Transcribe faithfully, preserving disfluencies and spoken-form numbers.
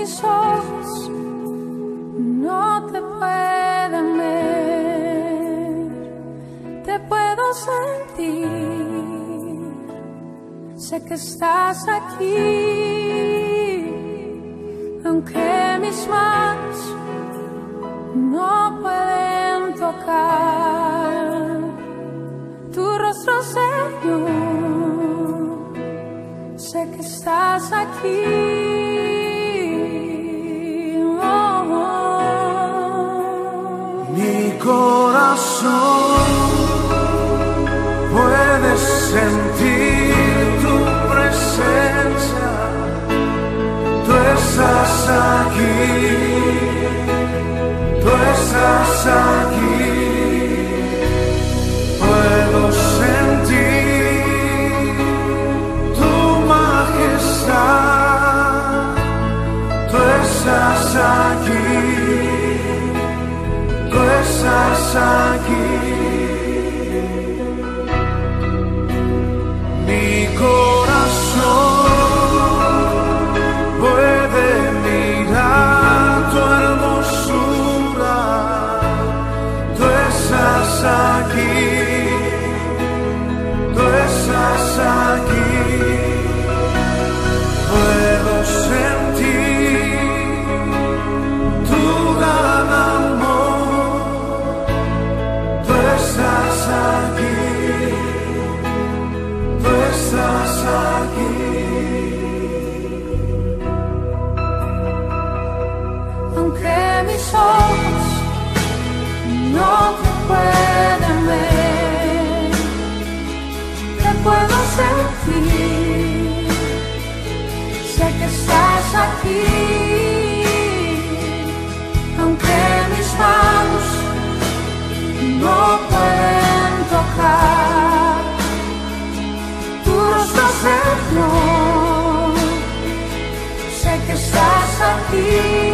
mis ojos no te pueden ver, te puedo sentir, sé que estás aquí, aunque mis manos no pueden tocar tu rostro, Señor, sé que estás aquí. Mi corazón puede sentir tu presencia, tú estás aquí, tú estás aquí, puedo sentir tu majestad, tú estás aquí. Tú estás aquí, mi corazón puede mirar tu hermosura, tú estás aquí, tú estás aquí, puedo sentir tu gran amor. Tú estás aquí, tú estás aquí. Aunque mis ojos no te pueden ver, te puedo sentir, sé que estás aquí, aunque mis manos no pueden tocar tu rostro, Señor, sé que estás aquí.